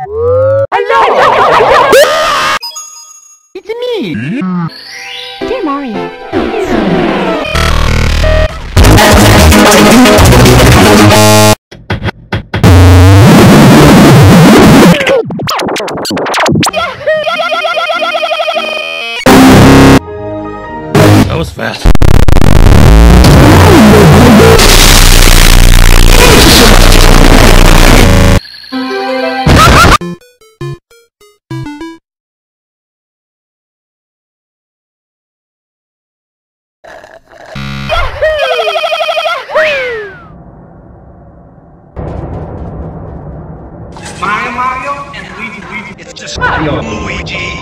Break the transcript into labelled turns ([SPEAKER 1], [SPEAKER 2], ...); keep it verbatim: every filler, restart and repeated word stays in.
[SPEAKER 1] Hello! It's me!
[SPEAKER 2] Dear Mario.
[SPEAKER 3] That was fast.
[SPEAKER 4] Mario, Mario, and Luigi, Luigi. It's just Mario, Luigi.